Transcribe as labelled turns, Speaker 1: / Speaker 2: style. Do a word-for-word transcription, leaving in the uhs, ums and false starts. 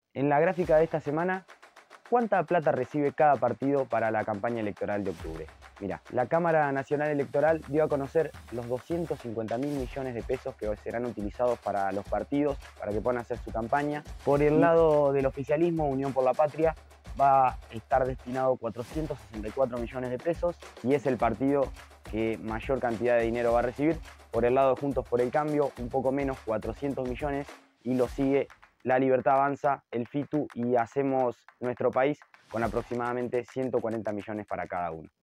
Speaker 1: En la gráfica de esta semana, ¿cuánta plata recibe cada partido para la campaña electoral de octubre? Mira, la Cámara Nacional Electoral dio a conocer los doscientos cincuenta mil millones de pesos que serán utilizados para los partidos, para que puedan hacer su campaña. Por el lado del oficialismo, Unión por la Patria va a estar destinado cuatrocientos sesenta y cuatro millones de pesos y es el partido que mayor cantidad de dinero va a recibir. Por el lado de Juntos por el Cambio, un poco menos, cuatrocientos millones, y lo sigue La Libertad Avanza, el FITU y Hacemos Nuestro País, con aproximadamente ciento cuarenta millones para cada uno.